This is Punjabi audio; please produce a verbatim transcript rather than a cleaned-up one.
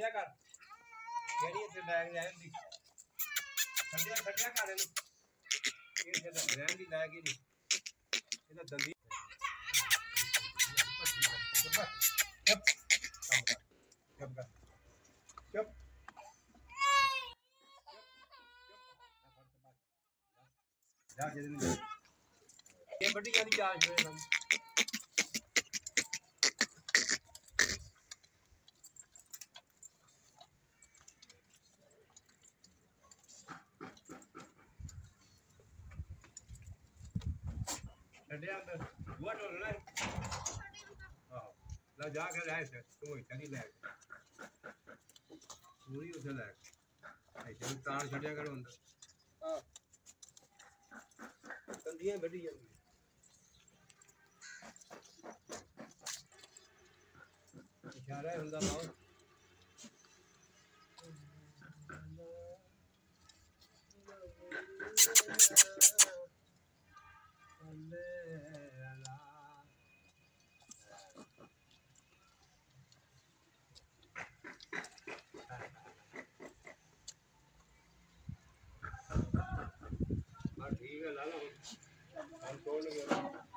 ਛੱਡਿਆ ਕਰ ਜਿਹੜੀ ਇੱਥੇ ਬੈਗ ਲੈ ਆਂਦੀ ਛੱਡਿਆ ਛੱਡਿਆ ਕਰ ਇਹਨੂੰ ਇਹ ਜਿਹੜਾ ਰਹਿਣ ਦੀ ਲੈ ਗਈ ਨਹੀਂ ਇਹਦਾ ਦੰਦੀ ਚੁੱਪ ਚੁੱਪ ਚੁੱਪ ਚੁੱਪ ਜਾ ਕੇ ਦੇ ਇਹ ਵੱਡੀ ਵਾਲੀ ਚਾਰਜ ਹੋਏ ਸਾਨੂੰ ਛੱਡਿਆ ਅੰਦਰ ਬੂਹਾ ਢੋਲਣਾ ਆਹੋ ਲੈ ਜਾ ਕੇ ਲੈ ਸੇ ਤੂੰ ਇੱਥੇ ਲੈ ਪੂਰੀ ਉੱਥੇ ਲੈ ਇੱਥੇ ਤਾਰ ਛੱਡਿਆ ਕਰੋ ਅੰਦਰ ਹਾਂ ਕੰਦੀਆਂ ਵੱਢੀ ਜਾਂਦੀ ਇਸ਼ਾਰਾ ਹੁੰਦਾ ਬਹੁਤ ठीक है ला लो हम कौन